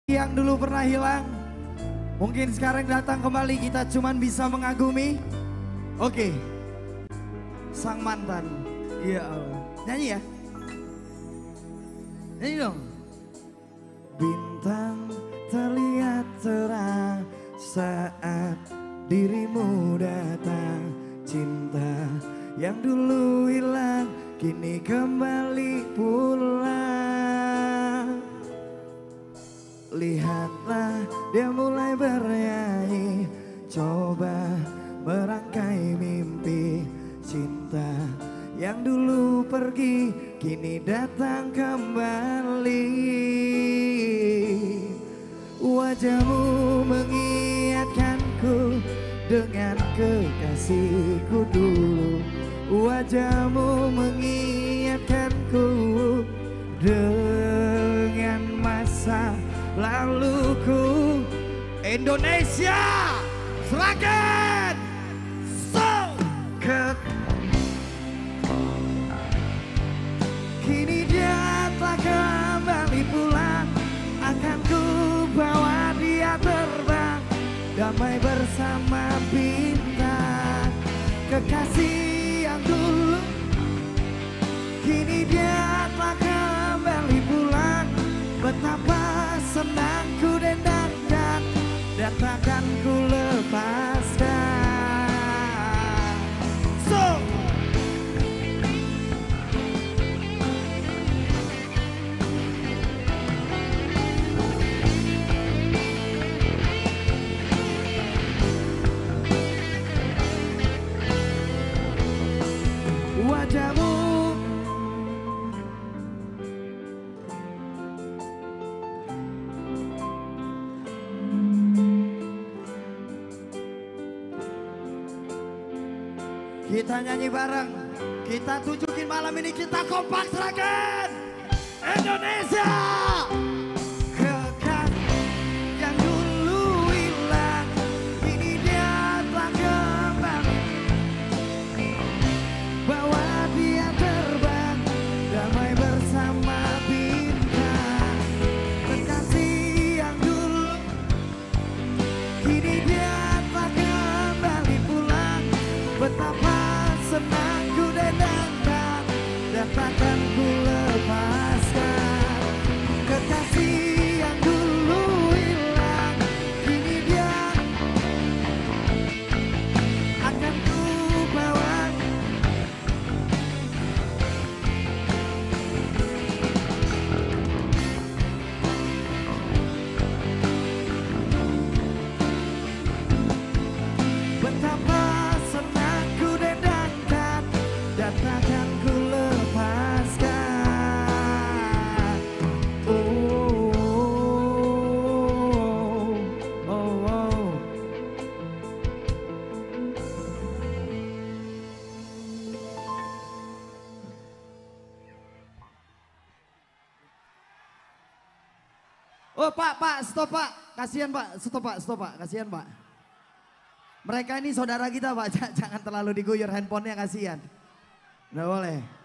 Yang dulu pernah hilang, mungkin sekarang datang kembali, kita cuman bisa mengagumi. Oke, sang mantan. Iya Allah. Nyanyi ya? Nyanyi dong. Bintang terlihat terang saat dirimu datang. Cinta yang dulu hilang kini kembali pulang. Lihatlah dia mulai bernyanyi, coba merangkai mimpi. Cinta yang dulu pergi kini datang kembali. Wajahmu mengingatkanku dengan kekasihku dulu. Wajahmu mengingatkanku dengan masa laluku. Indonesia, Seragen, kini dia telah kembali pulang. Akan ku bawa dia terbang, damai bersama bintang. Kekasih yang dulu, kini dia telah kembali pulang. Betapa senang ku dendangkan dan takkan ku lepaskan. Wajahmu kita nyanyi bareng, kita tunjukin malam ini kita kompak Seragen Indonesia. Kekasih yang dulu hilang kini dia telah kembali, bawa dia terbang damai bersama bintang. Kekasih yang dulu kini dia telah kembali pulang. Betapa senang ku dendangkan dan takkan ku lepaskan. Kekasih yang dulu hilang kini dia akan ku bawa. Betapa senang ku dendangkan dan takkan ku lepaskan. Oh, oh, oh, oh. Oh Pak, stop Pak, kasihan Pak, stop Pak, kasihan Pak. Mereka ini saudara kita Pak, jangan terlalu diguyur handphonenya, kasihan. Nggak boleh.